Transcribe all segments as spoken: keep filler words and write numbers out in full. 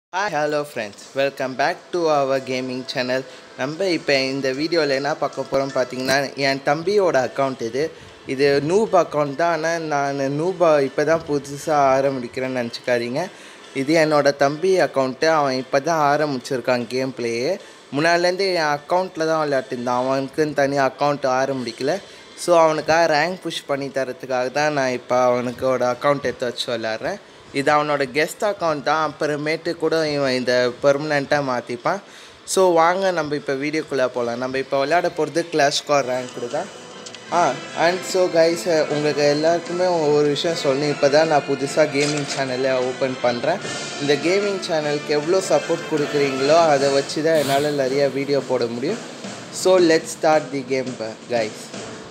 Hi, hello friends. Welcome back to our gaming channel. நம்ம இப்போ இந்த வீடியோவில் என்ன பார்க்க போகிறோம் பார்த்தீங்கன்னா, என் தம்பியோட அக்கௌண்ட் இது இது நூப் அக்கௌண்ட் தான். ஆனால் நான் நூபா இப்போ தான் புதுசாக ஆரம்பிக்கிறேன்னு நினச்சிக்காதீங்க. இது என்னோட தம்பி அக்கௌண்ட்டு. அவன் இப்போ தான் ஆரம்பிச்சிருக்கான் கேம் பிளேயே. முன்னாடிலேருந்து என் அக்கௌண்ட்டில் தான் விளையாட்டுருந்தான். அவனுக்குன்னு தனியாக அக்கௌண்ட் ஆரம்பிக்கல. ஸோ அவனுக்காக ரேங்க் புஷ் பண்ணி தரத்துக்காக தான் நான் இப்போ அவனுக்கோட அக்கௌண்ட் எடுத்து வச்சு விளையாடுறேன். இது அவனோட கெஸ்ட் அக்கௌண்ட் தான். அப்புறமேட்டு கூட இவன் இந்த பெர்மனெண்ட்டாக மாற்றிப்பான். ஸோ வாங்க நம்ம இப்போ வீடியோக்குள்ளே போகலாம். நம்ம இப்போ விளையாட போகிறது கிளாஷ் ஸ்குவாட் ரேங்க்டு தான். ஆ அண்ட் ஸோ கைஸ், உங்களுக்கு எல்லாருக்குமே ஒரு விஷயம் சொல்லணும். இப்போ தான் நான் புதுசாக கேமிங் சேனலை ஓப்பன் பண்ணுறேன். இந்த கேமிங் சேனலுக்கு எவ்வளோ சப்போர்ட் கொடுக்குறீங்களோ அதை வச்சு தான் என்னால் நிறையா வீடியோ போட முடியும். So let's start the game guys.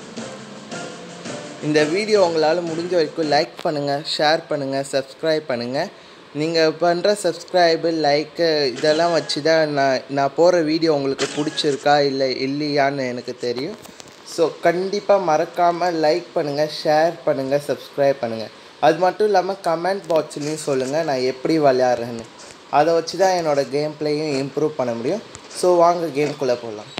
இந்த வீடியோ உங்களால் முடிஞ்ச வரைக்கும் லைக் பண்ணுங்கள், ஷேர் பண்ணுங்கள், சப்ஸ்கிரைப் பண்ணுங்கள். நீங்கள் பண்ணுற சப்ஸ்கிரைபு, லைக்கு இதெல்லாம் வச்சு தான் நான் நான் போகிற வீடியோ உங்களுக்கு பிடிச்சிருக்கா இல்லை இல்லையான்னு எனக்கு தெரியும். ஸோ கண்டிப்பாக மறக்காமல் லைக் பண்ணுங்கள், ஷேர் பண்ணுங்கள், சப்ஸ்கிரைப் பண்ணுங்கள். அது மட்டும் இல்லாமல் கமெண்ட் பாக்ஸ்லேயும் சொல்லுங்கள் நான் எப்படி விளையாடுறேன்னு. அதை வச்சு தான் என்னோடய கேம் பிளேயும் இம்ப்ரூவ் பண்ண முடியும். ஸோ வாங்க கேம்குள்ளே போகலாம்.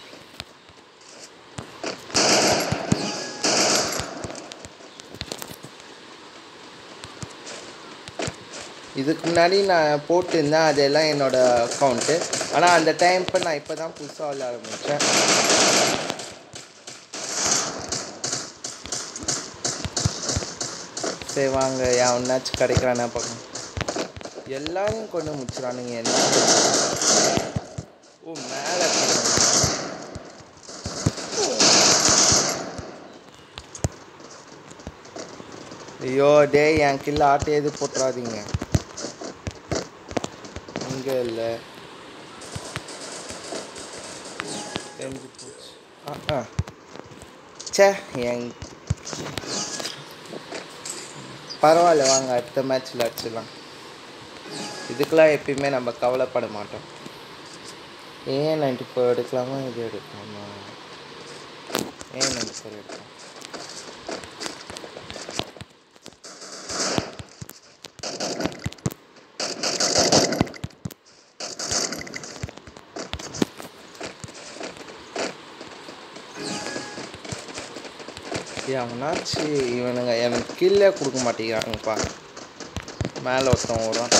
இதுக்கு முன்னாடி நான் போட்டிருந்தேன், அதெல்லாம் என்னோடய அக்கௌண்ட்டு. ஆனால் அந்த டைம் இப்போ நான் இப்போ தான் புதுசாக விளையாட ஆரம்பித்தேன். சரி வாங்க, எவனாச்சும் கிடைக்கிறானா பார்க்கணும். எல்லாரையும் கொண்டு முடிச்சிடானுங்க. என்ன ஓ மேலே ஐயோ டே, என் கில்ல ஆட்டை எது போட்டுறாதீங்க. இங்கே இல்லை தெரிஞ்சு போச்சு. ஆ ஆ சே என் பரவாயில்ல, வாங்க அடுத்த மேட்ச்சில் அடிச்சிடலாம். இதுக்கெலாம் எப்பயுமே நம்ம கவலைப்பட மாட்டோம். ஏன் நைன்டி ஃபோர் எடுக்கலாமா, இது எடுக்கலாமா? ஏன் நைன்டி ஃபோர் எடுக்கலாம். அவனாச்சு இவனுங்க எனக்கு கீழே கொடுக்க மாட்டேங்கிறாங்கப்பா. மேலே ஒருத்தன் வரும்.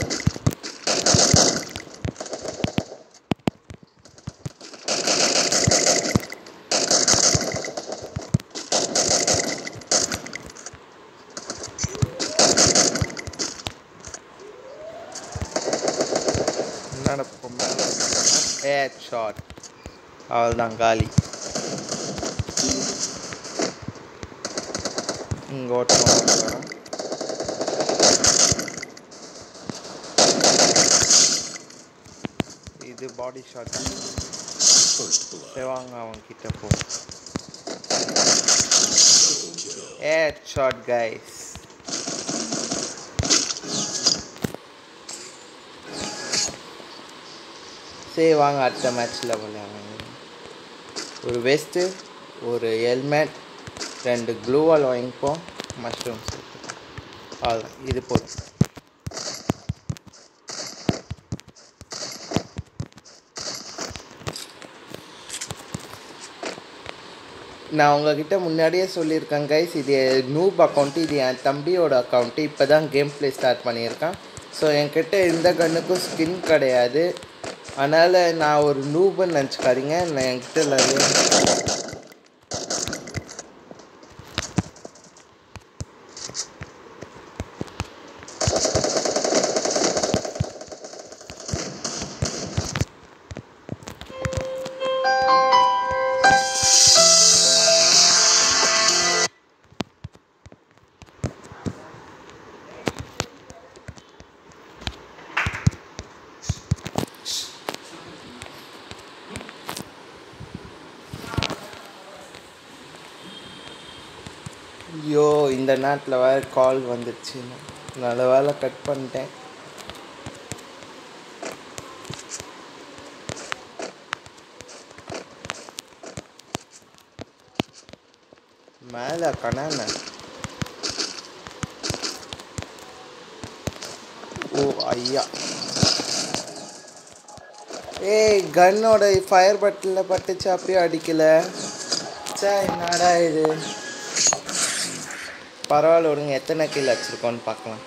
நடப்போம் மேலே ஹெட் ஷாட். அவ்வளோதான் காலி. இங்கே ஓட்டம் இது பாடி ஷாட் தான். வாங்க அவன் கிட்ட போ. Head shot guys. சரி வாங்க அடுத்த மேட்ச்சில் விளையாடுங்க. ஒரு வெஸ்ட்டு, ஒரு ஹெல்மெட், ரெண்டு க்ளூவால் வாங்கிப்போம், மஷ்ரூம்ஸ் அவ்வளோதான். இது போதும். நான் உங்ககிட்ட முன்னாடியே சொல்லியிருக்கேன் கைஸ், இது நூப் அக்கௌண்ட்டு. இது என் தம்பியோட அக்கௌண்ட்டு. இப்போ தான் கேம் ப்ளே ஸ்டார்ட் பண்ணியிருக்கான். ஸோ என்கிட்ட எந்த கன்னுக்கும் ஸ்கின் கிடையாது. அதனால் நான் ஒரு நூபுன்னு நினச்சிக்காதீங்க. நான் என்கிட்ட இல்லை. ஐயோ இந்த நேரத்தில் வேறு கால் வந்துடுச்சு. நல்ல வேலை கட் பண்ணிட்டேன். மேலே கணான ஓ ஐயா ஏய் கன்னோட ஃபயர் பட்டனில் பட்டுச்சு அப்பயே அடிக்கல. சே என்னடா இது. பரவாயில்ல விடுங்க, எத்தனை கில் வச்சுருக்கோன்னு பார்க்கலாம்.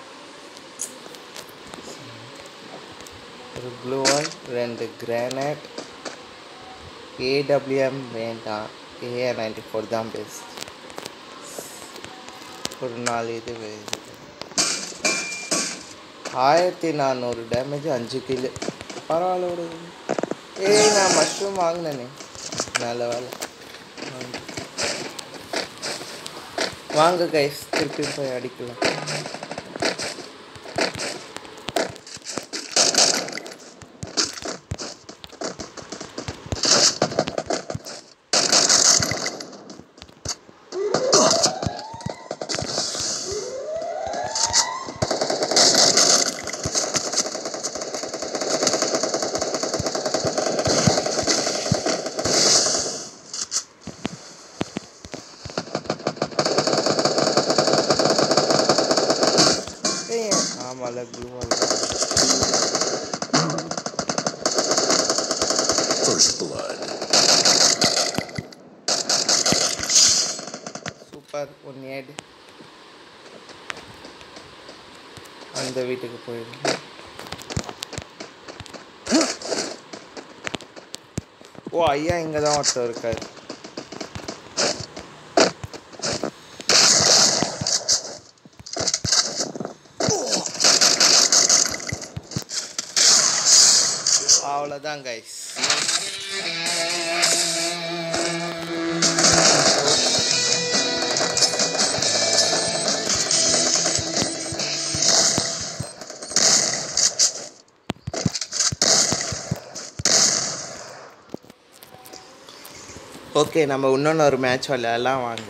ஒரு ப்ளூ ஒன், ரெண்டு கிரானைட், ஏடபிள்யூஎம் வேண்டாம், ஏ நைன்டி ஃபோர் தான் பெஸ்ட். ஒரு நாலு இது வேணும். ஆயிரத்தி நானூறு டேமேஜ், அஞ்சு கில்லு, பரவாயில்ல விடுங்க. ஏய் நான் மஷ்ரூம் வாங்கினேனே, நல்ல வேலை. வாங்க கைஸ், திருப்பி போய் அடிக்கலாம். சூப்பர், ஒன் ஏடு. அந்த வீட்டுக்கு போயிடும். ஓ ஐயா, இங்கே தான் ஒருத்தர் இருக்காரு. அவ்வளோதான் கைஸ். ஓகே, நம்ம இன்னொன்று ஒரு மேட்ச் விளையாடலாம் வாங்க.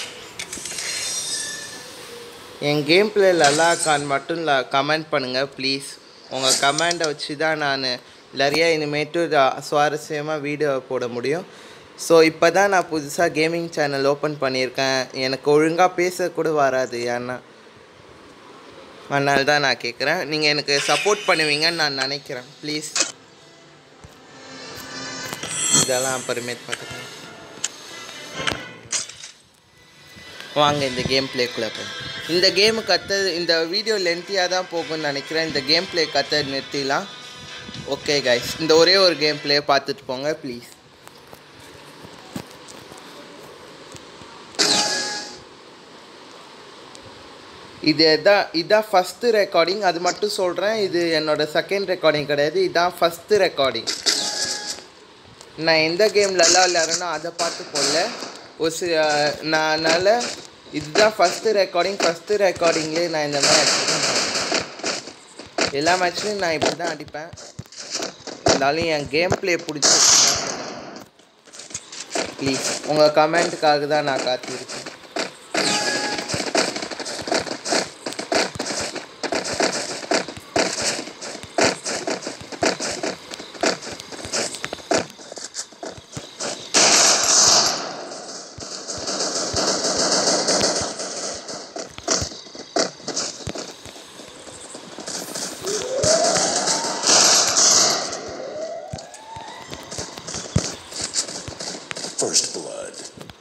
என் கேம் பிளே நல்லா இருக்கான்னு மட்டும் கமெண்ட் பண்ணுங்கள் ப்ளீஸ். உங்கள் கமெண்டை வச்சு தான் நான் நிறையா இனிமேட்டு சுவாரஸ்யமாக வீடியோ போட முடியும். ஸோ இப்போ தான் நான் புதுசாக கேமிங் சேனல் ஓப்பன் பண்ணியிருக்கேன். எனக்கு ஒழுங்காக பேசக்கூட வராது, ஏன்னா அதனால தான் நான் கேட்குறேன். நீங்கள் எனக்கு சப்போர்ட் பண்ணுவீங்கன்னு நான் நினைக்கிறேன். ப்ளீஸ், இதெல்லாம் அப்புறமேட்டு பார்த்துக்கலாம். வாங்க இந்த கேம் பிளேக்குள்ளே போய். இந்த கேமு கற்று இந்த வீடியோ லென்த்தியாக தான் போகும்னு நினைக்கிறேன். இந்த கேம் பிளே கற்று நிறுத்திடலாம். ஓகே கைஸ், இந்த ஒரே ஒரு கேம் பிளே பார்த்துட்டு போங்க ப்ளீஸ். இது தான் இதுதான் ஃபஸ்ட்டு ரெக்கார்டிங், அது மட்டும் சொல்கிறேன். இது என்னோடய செகண்ட் ரெக்கார்டிங் கிடையாது, இதுதான் ஃபஸ்ட்டு ரெக்கார்டிங். நான் எந்த கேம்லலாம் விளையாடுறேனோ அதை பார்த்து போடல. ஒரு சி நான் அதனால் இதுதான் ஃபஸ்ட்டு ரெக்கார்டிங். ஃபஸ்ட்டு ரெக்கார்டிங்லேயே நான் இந்த மாதிரி அடிச்சுதான் எல்லா மேட்ச்லையும் நான் இப்படி தான் அடிப்பேன். இருந்தாலும் என் கேம் பிளே பிடிச்சி ப்ளீஸ் உங்கள் கமெண்ட்டுக்காக தான் நான் காத்திருக்கேன். First blood.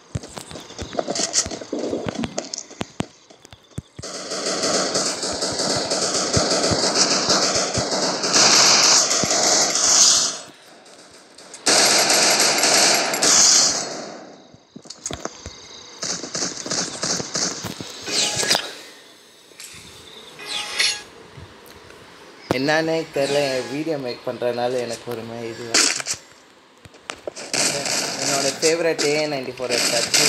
என்னன்னே தெரியல, வீடியோ மேக் பண்ணுறதுனால எனக்கு ஒரு மாதிரி இது என்னோடய ஃபேவரட் ஏ நைன்டி ஃபோர் எடுத்தாச்சு.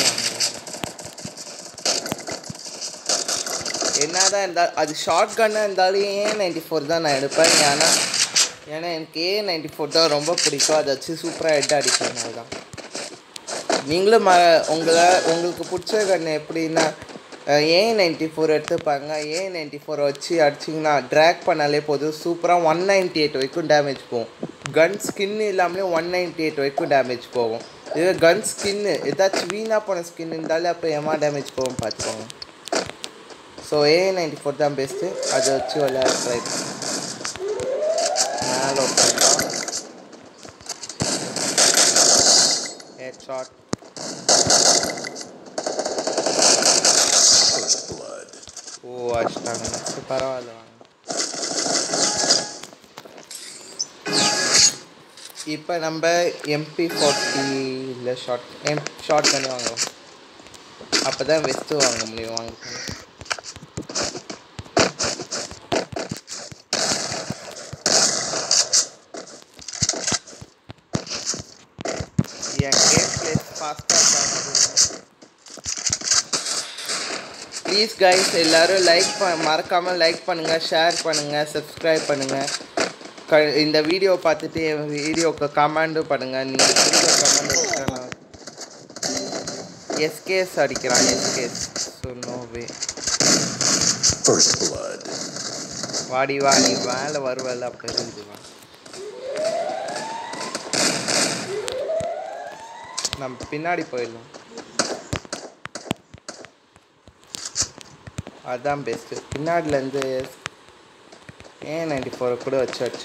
என்ன தான் இருந்தால் அது ஷார்ட் கன்னாக இருந்தாலும் ஏ நைன்டி ஃபோர் தான் நான் எடுப்பேன். ஏன்னா ஏன்னா எனக்கு ஏ நைன்டி ஃபோர் தான் ரொம்ப பிடிக்கும். அதை வச்சு சூப்பராக ஹெட் அடிக்கிறதுனால தான். நீங்களும் ம உங்களை உங்களுக்கு பிடிச்ச கன்று எப்படின்னா ஏ நைன்டி ஃபோர் எடுத்துப்பாங்க. ஏ நைன்டி ஃபோரை வச்சு அடிச்சிங்கன்னா ட்ராக் பண்ணாலே போதும், சூப்பராக ஒன் நைன்ட்டி எயிட் வரைக்கும் டேமேஜ் போகும். கன் ஸ்கின்னு இல்லாமலே ஒன் நைன்ட்டி எயிட் வரைக்கும் டேமேஜ் போகும். இது கன் ஸ்கின்னு ஏதாச்சும் வீணாக போன ஸ்கின் இருந்தாலே அப்போ எம்மா டேமேஜ் போகும் பார்த்துக்கோங்க. ஸோ ஏ நைன்டி ஃபோர் தான் பெஸ்ட்டு, அதை வச்சு விளையாட ட்ரை பண்ணுங்க. மேலே உட்காந்துட்டோம். ஷார்ட். First blood. ஓ அடிச்சிட்டாங்க. சரி பரவாயில்ல வாங்க. இப்போ நம்ம எம்பி ஃபார்ட்டி இல்லை ஷார்ட் எம் ஷார்ட் பண்ணி வாங்குவோம். அப்போ தான் வெஸ்ட்டு வாங்க முடியும். வாங்க என் கேம் பிளேஸ் ஃபாஸ்ட்டாக ப்ளீஸ் கைஸ் எல்லோரும் லைக் ப மறக்காமல் லைக் பண்ணுங்கள், ஷேர் பண்ணுங்கள், சப்ஸ்கிரைப் பண்ணுங்கள். க இந்த வீடியோ பார்த்துட்டு என் வீடியோவுக்கு கமெண்டும் பண்ணுங்கள். நீங்கள் கொடுக்குற கமெண்ட் வச்சுக்கணும். எஸ்கேஸ் அடிக்கிறான் எஸ்கேஸ். So no way First blood. வாடி வா நீ மேலே வருவல்ல அப்போ இருந்து வா. நம்ம பின்னாடி போயிடலாம். அதுதான் பெஸ்ட்டு. பின்னாடிலேருந்து ஏ நைன்டி ஃபோரை கூட வச்சாச்சு.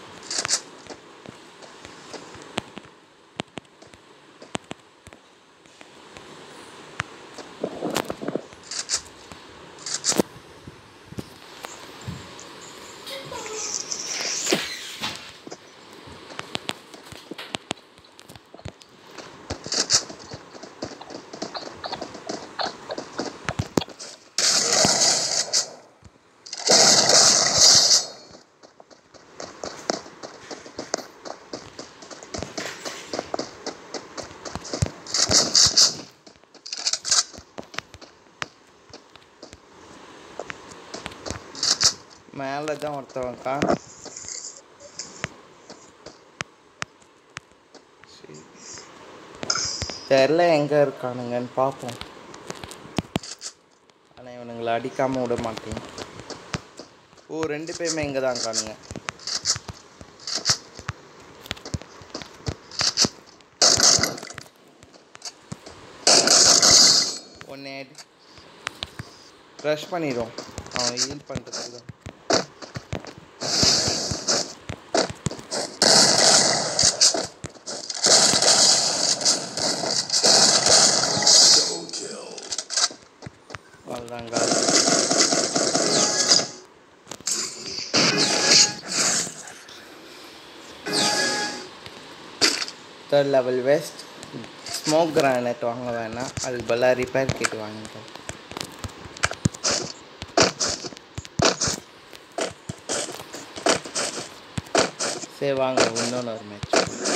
மேலே தான் ஒருத்தவங்கக்கா. சரி தெரில எங்கே இருக்கானுங்கன்னு பார்ப்போம். ஆனால் இவனுங்களை அடிக்காமல் விட மாட்டேன். ஓ ரெண்டு பேருமே இங்கே தான் இருக்கானுங்க. ஒன்னே ரஷ் பண்ணிடும் அவன் ஹீல் பண்ணுறதுக்கு தான். அவ்வளோதாங்க. Third level vest. Smoke grenade வாங்க வேணாம், அதுக்கு பதிலாக ரிப்பேர் கிட் வாங்கிட்டேன். சரி வாங்க இன்னொன்று ஒரு மேட்ச்.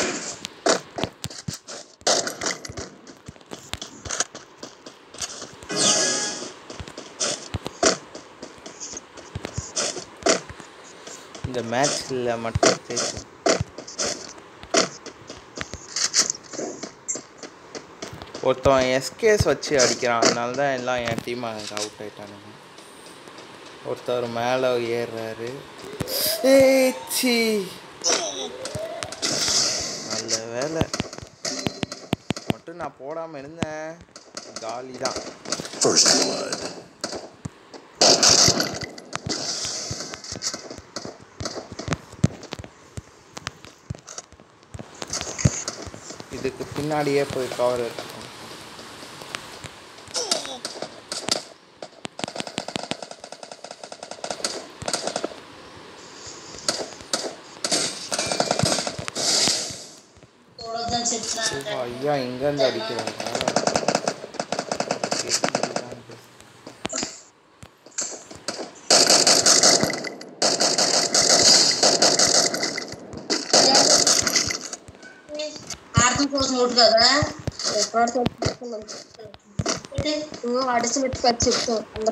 இந்த மேட்ச்சில் மட்டும் ஜெயிச்சோம். ஒருத்தன் எஸ்கேஸ் வச்சு அடிக்கிறான், அதனால தான் எல்லாம் என் டீம் அவுட் ஆகிட்டானுங்க. ஒருத்தர் மேலே ஏறுறாரு. ஏச்சி நல்ல வேலை மட்டும் நான் போடாமல் இருந்தேன். காலி தான். இதுக்கு பின்னாடியே போய் கவர் எடுக்கணும். ஐயா இங்கேருந்து அடிக்கிறாங்க. అడిచి పెట్టుకొని చెప్తా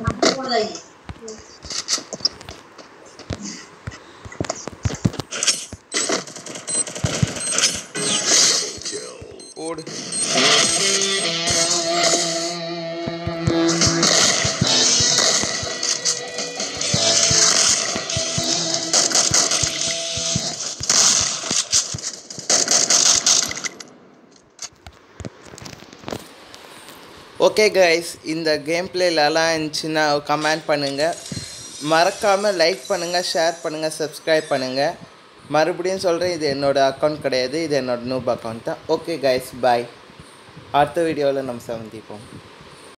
ஓடு. ஓகே கைஸ், இந்த கேம் பிளேலலாம் இருந்துச்சுன்னா கமெண்ட் பண்ணுங்கள். மறக்காமல் லைக் பண்ணுங்கள், ஷேர் பண்ணுங்கள், சப்ஸ்கிரைப் பண்ணுங்கள். மறுபடியும் சொல்கிறேன், இது என்னோடய அக்கௌண்ட் கிடையாது, இது என்னோடய நூப் அக்கௌண்ட் தான். Okay guys, bye. அடுத்த வீடியோவில் நம்ம சந்திப்போம்.